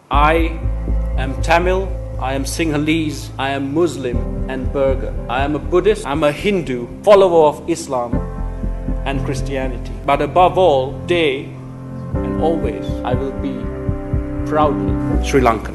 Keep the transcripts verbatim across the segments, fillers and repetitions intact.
I am Tamil, I am Sinhalese, I am Muslim and Burgher. I am a Buddhist, I am a Hindu, follower of Islam and Christianity. But above all, today and always, I will be proudly Sri Lankan.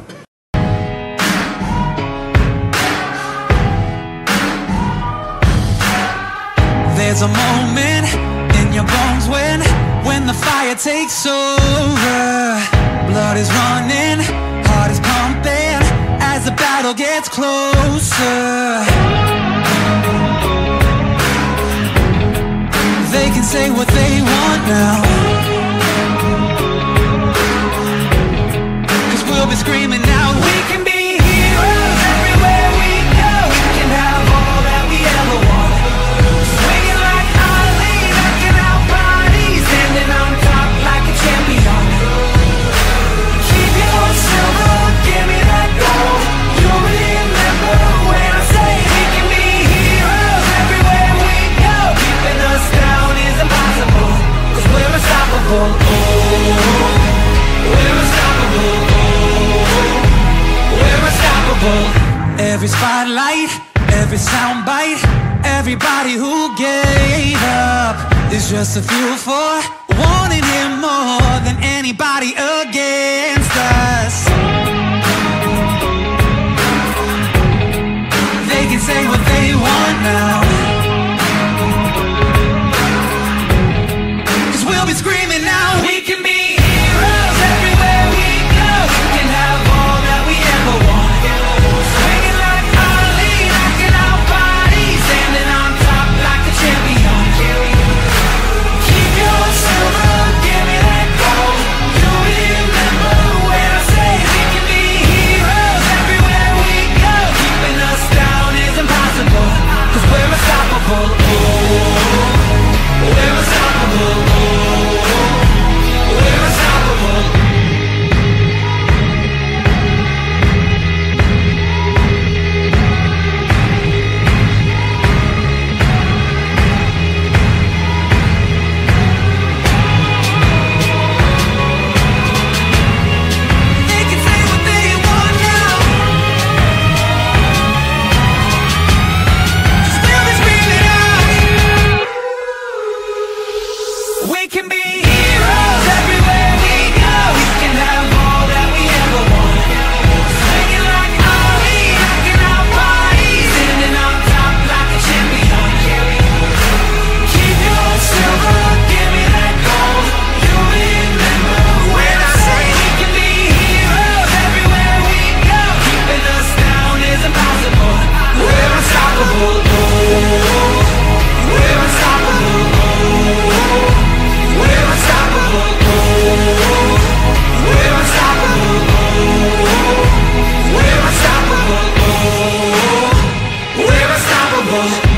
There's a moment in your bones when, when the fire takes over. Blood is running, heart is pumping as the battle gets closer. They can say what they want now, 'cause we'll be screaming out, we can be heroes everywhere we go. We can have all that we ever want. Swinging like Ali, knocking out bodies, standing on top like a champion. Keep your silver, give me that gold. You'll remember when I say we can be heroes everywhere we go. Keeping us down is impossible, 'cause we're unstoppable. Oh, we're unstoppable. Oh, we're unstoppable. Every spotlight, every soundbite, everybody who gave up is just a fuel for wanting him more than anybody against us. They can say what they want now, 'cause we'll be screaming now, we can be heroes everywhere we go. We can have all that we ever want. Swinging like Ali, knocking out bodies, standing on top like a champion. Keep your silver, give me that gold. You'll remember when I say we can be heroes everywhere we go. Keeping us down is impossible, 'cause we're unstoppable. Oh, we're unstoppable. Oh, we're unstoppable. They can say what they want now, 'cause we'll be screaming out, we can be heroes everywhere we go. We can have all that we ever want. Swinging like Ali, knocking out bodies, standing on top like a champion. Keep your silver, give me that gold. You'll remember when I say we can be heroes everywhere we go. Keeping us down is impossible. We're unstoppable. Oh, we're unstoppable. Oh, we're unstoppable. Oh, we're unstoppable. Oh, we're unstoppable. Oh, we're unstoppable.